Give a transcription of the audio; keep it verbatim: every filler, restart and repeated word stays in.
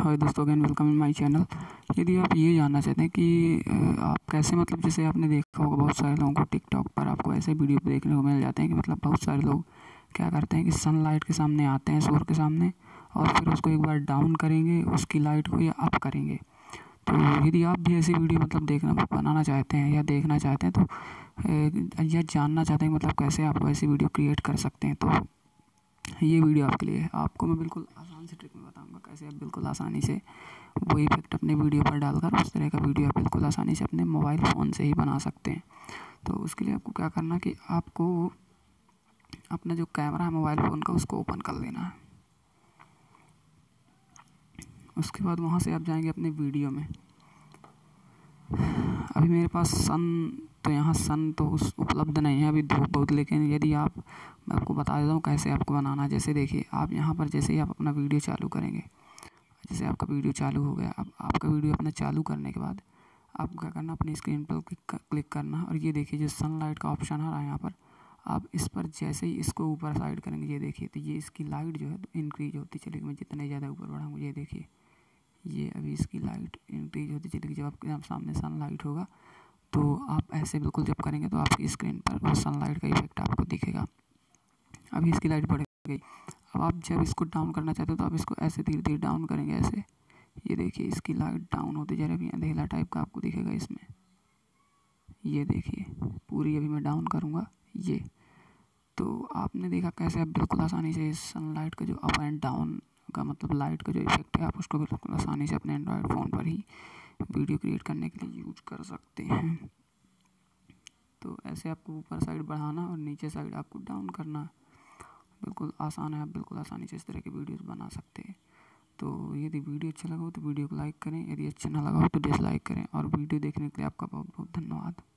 हाय दोस्तों, again welcome in my channel. यदि आप ये जानना चाहते हैं कि आप कैसे मतलब जैसे आपने देखा होगा बहुत सारे लोगों को टिकटॉक पर आपको ऐसे वीडियो देखने को मिल जाते हैं कि मतलब बहुत सारे लोग क्या करते हैं कि सनलाइट के सामने आते हैं, सूर्य के सामने, और फिर उसको एक बार डाउन करेंगे उसकी लाइट को या अप करेंगे। तो यदि आप भी ऐसी वीडियो मतलब देखना बनाना चाहते हैं या देखना चाहते हैं तो या जानना चाहते हैं मतलब कैसे आप ऐसी वीडियो क्रिएट कर सकते हैं, तो ये वीडियो आपके लिए है। आपको मैं बिल्कुल आसान से ट्रिक में बताऊंगा कैसे आप बिल्कुल आसानी से वो इफेक्ट अपने वीडियो पर डालकर उस तरह का वीडियो आप बिल्कुल आसानी से अपने मोबाइल फ़ोन से ही बना सकते हैं। तो उसके लिए आपको क्या करना कि आपको अपना जो कैमरा है मोबाइल फ़ोन का उसको ओपन कर लेना है। उसके बाद वहाँ से आप जाएंगे अपने वीडियो में। अभी मेरे पास सन तो यहाँ सन तो उस उपलब्ध नहीं है, अभी धूप बहुत, लेकिन यदि आप मैं आपको बता देता हूँ कैसे आपको बनाना है। जैसे देखिए, आप यहाँ पर जैसे ही आप अपना वीडियो चालू करेंगे, जैसे आपका वीडियो चालू हो गया, अब आपका वीडियो अपना चालू करने के बाद आपको क्या करना, अपनी स्क्रीन पर क्लिक क्लिक करना, और ये देखिए जो सनलाइट का ऑप्शन आ रहा है यहाँ पर, आप इस पर जैसे ही इसको ऊपर साइड करेंगे, ये देखिए तो ये इसकी लाइट जो है तो इंक्रीज होती चलेगी। मैं जितने ज़्यादा ऊपर बढ़ाऊँगा, ये देखिए ये अभी इसकी लाइट इंक्रीज होती चलेगी। जब आपके यहाँ सामने सनलाइट होगा तो आप ऐसे बिल्कुल जब करेंगे तो आपकी स्क्रीन पर वो सनलाइट का इफेक्ट आपको दिखेगा। अभी इसकी लाइट बढ़ गई। अब आप जब इसको डाउन करना चाहते हो तो आप इसको ऐसे धीरे धीरे डाउन करेंगे, ऐसे ये देखिए इसकी लाइट डाउन होती जा रही है। अभी अंधेला टाइप का आपको दिखेगा इसमें, ये देखिए पूरी अभी मैं डाउन करूँगा। ये तो आपने देखा कैसे आप बिल्कुल आसानी से इस सनलाइट का जो अप एंड डाउन का मतलब लाइट का जो इफेक्ट है आप उसको बिल्कुल आसानी से अपने एंड्रॉयड फ़ोन पर ही वीडियो क्रिएट करने के लिए यूज कर सकते हैं। तो ऐसे आपको ऊपर साइड बढ़ाना और नीचे साइड आपको डाउन करना, बिल्कुल आसान है। आप बिल्कुल आसानी से इस तरह की वीडियोस बना सकते हैं। तो यदि वीडियो अच्छा लगा हो तो वीडियो को लाइक करें, यदि अच्छा ना लगा हो तो डिसलाइक करें, और वीडियो देखने के लिए आपका बहुत बहुत धन्यवाद।